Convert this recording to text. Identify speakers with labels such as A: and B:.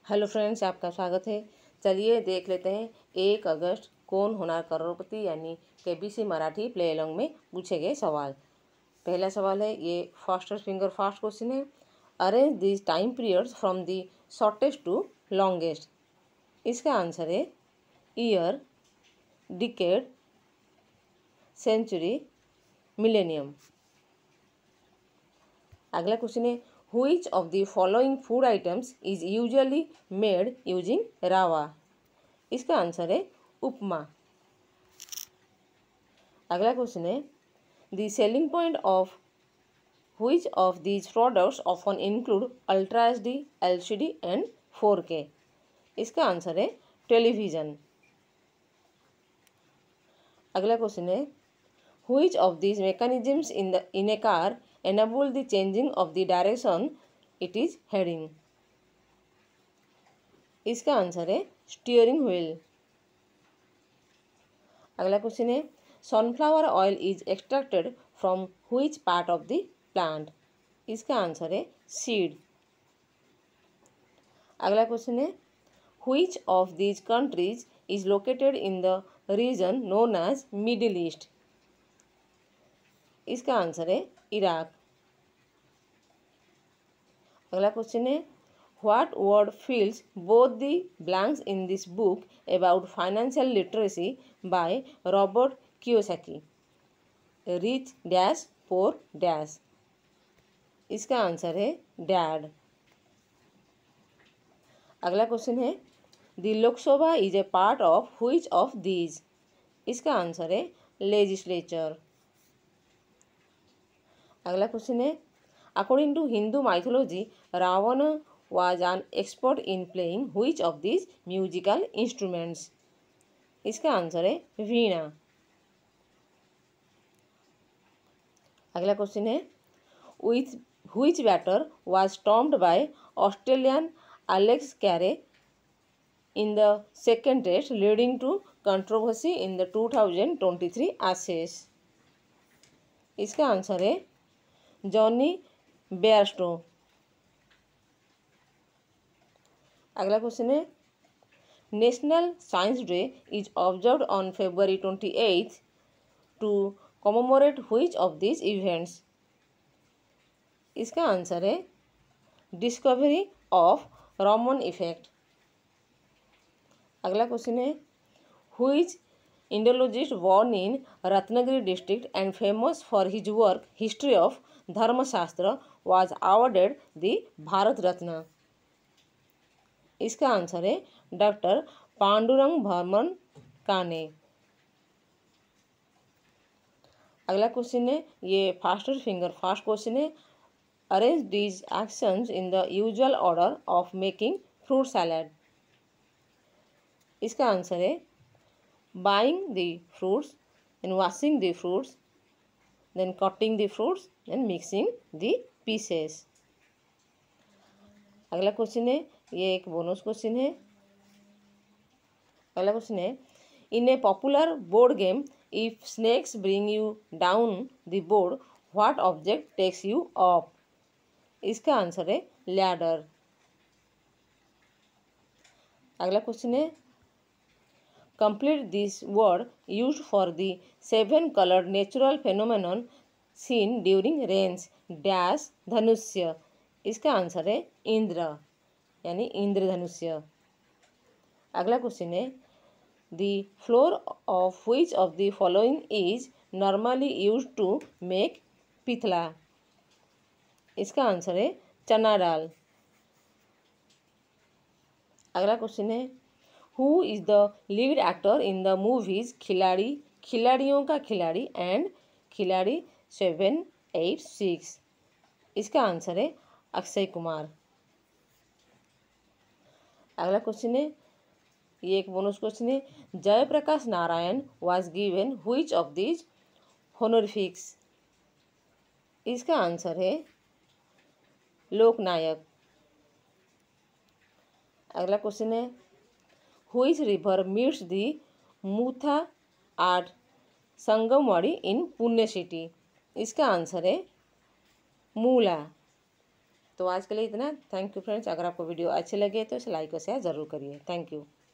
A: Hello friends, आपका स्वागत है। चलिए देख लेते हैं 1 अगस्त कौन होना करोड़पति यानी केबीसी मराठी प्ले अलॉन्ग में पूछे गए सवाल। पहला सवाल है, ये फास्टर फिंगर फास्ट क्वेश्चन है। Arrange this time periods from the shortest to longest. इसका आंसर है ईयर, डिकेड, सेंचुरी, मिलेनियम। अगला क्वेश्चन है, which of the following food items is usually made using rava? इसका आंसर है उपमा। अगला question है, the selling point of which of these products often include ultra HD, LCD and 4K? इसका answer है television. अगला question है, which of these mechanisms in a car enable the changing of the direction it is heading? इसका answer है steering wheel. अगला question है, sunflower oil is extracted from which part of the plant? इसका answer है seed. अगला question है, which of these countries is located in the region known as Middle East? इसका answer है Iraq. अगला question है, what word fills both the blanks in this book about financial literacy by Robert Kiyosaki? Rich dash poor dash. इसका answer है dad. अगला question है, the Lok Sabha is a part of which of these? इसका answer है legislature. अगला question है, according to Hindu mythology Ravana was an expert in playing which of these musical instruments? इसका answer है वीणा। अगला क्वेश्चन है, with which batter was stormed by Australian Alex Carey in the second test leading to controversy in the 2023 Ashes? इसका answer है Jonny Bairstow. अगला question है, national science day is observed on February 28 to commemorate which of this events? इसका answer है discovery of Raman effect. अगला question है, which Indologist born in Ratnagiri district and famous for his work history of Dharmashastra was awarded the Bharat Ratna? इसका answer है doctor Pandurang Burman काने। अगला question है, ये फास्टर फिंगर फास्ट क्वेश्चन है। Arrange these actions in the usual order of making fruit salad? इसका answer है buying the fruits, then washing the fruits, then cutting the fruits, then mixing the pieces. अगला question है, ये एक bonus question है। अगला question है, in a popular board game if snakes bring you down the board what object takes you up? इसका answer है ladder. अगला क्वेश्चन है, complete this word used for the 7 coloured natural phenomenon seen during rains dash dhanushya? इसका answer है इंद्र यानी इंद्रधनुष्य। अगला question है, the flour of which of the following is normally used to make pithla? इसका आंसर है चना दाल। अगला क्वेश्चन है, who is the lead actor in the movies Khiladi, खिलाड़ियों का खिलाड़ी एंड खिलाड़ी 786? इसका आंसर है अक्षय कुमार। अगला क्वेश्चन है, ये एक बोनस क्वेश्चन है। Jayaprakash Narayan was given which of these honorifics? इसका आंसर है लोकनायक। अगला क्वेश्चन है, which river meets the Mutha at Sangamwadi in Pune city? इसका आंसर है मूला। तो आज के लिए इतना। Thank you friends. अगर आपको वीडियो अच्छे लगे तो इसे लाइक और शेयर ज़रूर करिए। Thank you.